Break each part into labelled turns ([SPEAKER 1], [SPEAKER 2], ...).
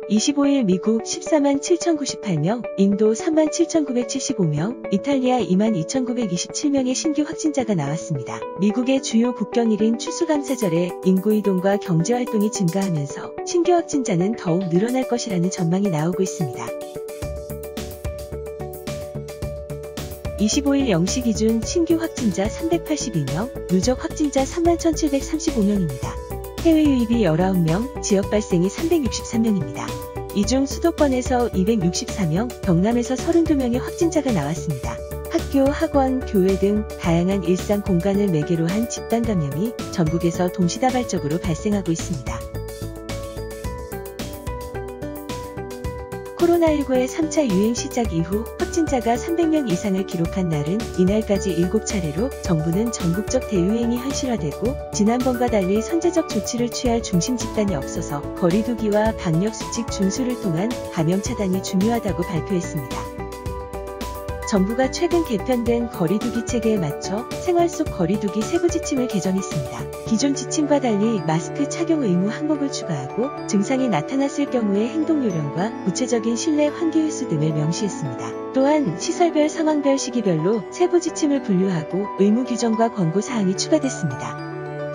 [SPEAKER 1] 25일 미국 14만 7,098명, 인도 3만 7,975명, 이탈리아 2만 2,927명의 신규 확진자가 나왔습니다. 미국의 주요 국경일인 추수감사절에 인구이동과 경제활동이 증가하면서 신규 확진자는 더욱 늘어날 것이라는 전망이 나오고 있습니다. 25일 0시 기준 신규 확진자 382명, 누적 확진자 31,735명입니다. 해외 유입이 19명, 지역 발생이 363명입니다. 이 중 수도권에서 264명, 경남에서 32명의 확진자가 나왔습니다. 학교, 학원, 교회 등 다양한 일상 공간을 매개로 한 집단 감염이 전국에서 동시다발적으로 발생하고 있습니다. 코로나19의 3차 유행 시작 이후 확진자가 300명 이상을 기록한 날은 이날까지 7차례로 정부는 전국적 대유행이 현실화되고 지난번과 달리 선제적 조치를 취할 중심 집단이 없어서 거리 두기와 방역수칙 준수를 통한 감염 차단이 중요하다고 발표했습니다. 정부가 최근 개편된 거리두기 체계에 맞춰 생활 속 거리두기 세부 지침을 개정했습니다. 기존 지침과 달리 마스크 착용 의무 항목을 추가하고 증상이 나타났을 경우의 행동 요령과 구체적인 실내 환기 횟수 등을 명시했습니다. 또한 시설별, 상황별, 시기별로 세부 지침을 분류하고 의무 규정과 권고 사항이 추가됐습니다.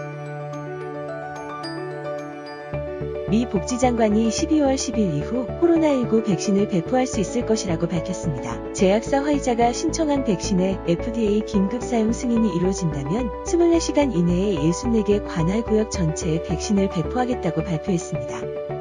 [SPEAKER 1] 미 복지장관이 12월 10일 이후 코로나19 백신을 배포할 수 있을 것이라고 밝혔습니다. 제약사 화이자가 신청한 백신의 FDA 긴급 사용 승인이 이루어진다면 24시간 이내에 64개 관할구역 전체에 백신을 배포하겠다고 발표했습니다.